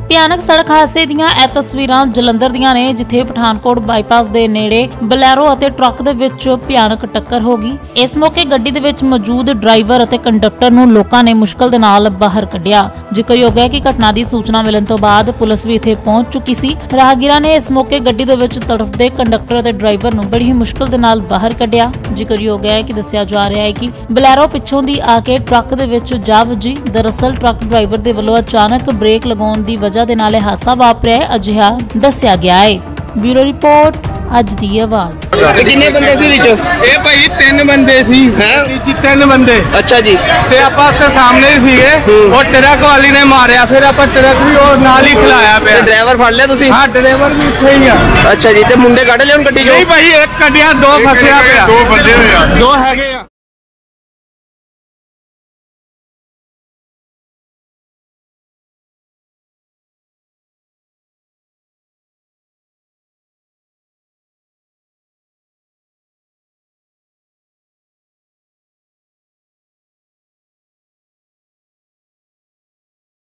ਭਿਆਨਕ ਸੜਕ ਹਾਦਸੇ ਦੀਆਂ ਇਹ ਤਸਵੀਰਾਂ ਜਲੰਧਰ ਦੀਆਂ ਨੇ, ਜਿੱਥੇ ਪਠਾਨਕੋਟ ਬਾਈਪਾਸ ਦੇ ਨੇੜੇ ਬਲੈਰੋ ਅਤੇ ਟਰੱਕ ਦੇ ਵਿੱਚ ਭਿਆਨਕ ਟੱਕਰ ਹੋ ਗਈ। ਇਸ ਮੌਕੇ ਗੱਡੀ ਦੇ ਵਿੱਚ ਮੌਜੂਦ ਡਰਾਈਵਰ ਅਤੇ ਕੰਡਕਟਰ ਨੂੰ ਲੋਕਾਂ ਨੇ ਮੁਸ਼ਕਲ ਦੇ ਨਾਲ ਬਾਹਰ ਕੱਢਿਆ। ਜ਼ਿਕਰਯੋਗ ਹੈ ਕਿ ਘਟਨਾ ਦੀ ਸੂਚਨਾ ਮਿਲਣ ਤੋਂ ਬਾਅਦ ਪੁਲਿਸ ਵੀ ਇੱਥੇ ਪਹੁੰਚ ਚੁੱਕੀ ਸੀ। ਰਾਹਗੀਰਾਂ ਨੇ ਇਸ ਮੌਕੇ ਗੱਡੀ ਦੇ ਵਿੱਚ ਤੜਫਦੇ ਕੰਡਕਟਰ ਅਤੇ ਡਰਾਈਵਰ ਨੂੰ ਬੜੀ ਹੀ ਮੁਸ਼ਕਲ ਦੇ ਨਾਲ ਬਾਹਰ ਕੱਢਿਆ। ਜ਼ਿਕਰਯੋਗ ਹੈ ਕਿ ਦੱਸਿਆ ਜਾ ਰਿਹਾ ਹੈ ਕਿ ਬਲੈਰੋ ਪਿੱਛੋਂ ਦੀ ਆ ਕੇ ਟਰੱਕ ਦੇ ਵਿੱਚ ਜਾ ਵੱਜੀ। ਦਰਅਸਲ ਟਰੱਕ ਡਰਾਈਵਰ ਦੇ ਵੱਲੋਂ ਅਚਾਨਕ ਬ੍ਰੇਕ ਲਗਾਉਣ ਦੀ ਵਜ੍ਹਾ ਦੇ ਨਾਲ ਇਹ ਹਾਦਸਾ ਵਾਪਰਿਆ ਅਜਿਹਾ ਦੱਸਿਆ ਗਿਆ ਹੈ। ਬਿਊਰੋ ਰਿਪੋर्ट ਅੱਜ ਦੀ ਆਵਾਜ਼। कितने बंदे सी विच? ਇਹ ਭਾਈ 3 ਬੰਦੇ ਸੀ ਜੀ 3 ਬੰਦੇ। अच्छा जी। ਤੇ ਆਪਾਂ ਉੱਥੇ ਸਾਹਮਣੇ ਹੀ ਸੀਗੇ, ਉਹ ਟਰੱਕ ਵਾਲੀ ਨੇ ਮਾਰਿਆ, ਫਿਰ ਆਪਾਂ ਟਰੱਕ ਵੀ ਉਹ ਨਾਲ ਹੀ ਖਿਲਾਇਆ ਪਿਆ। ड्राइवर फड़ लिया तुसी? ਹਾਂ ਡਰਾਈਵਰ ਵੀ ਇੱਥੇ ਹੀ ਆ। अच्छा जी। ते मुंडे कढ ले हुन गड्डी चों? ਨਹੀਂ ਭਾਈ ਇੱਕ ਕੱਢਿਆ, 2 ਫਸਿਆ ਪਿਆ। 2 ਫਸੇ ਹੋਏ ਆ, 2 ਹੈਗੇ ਆ।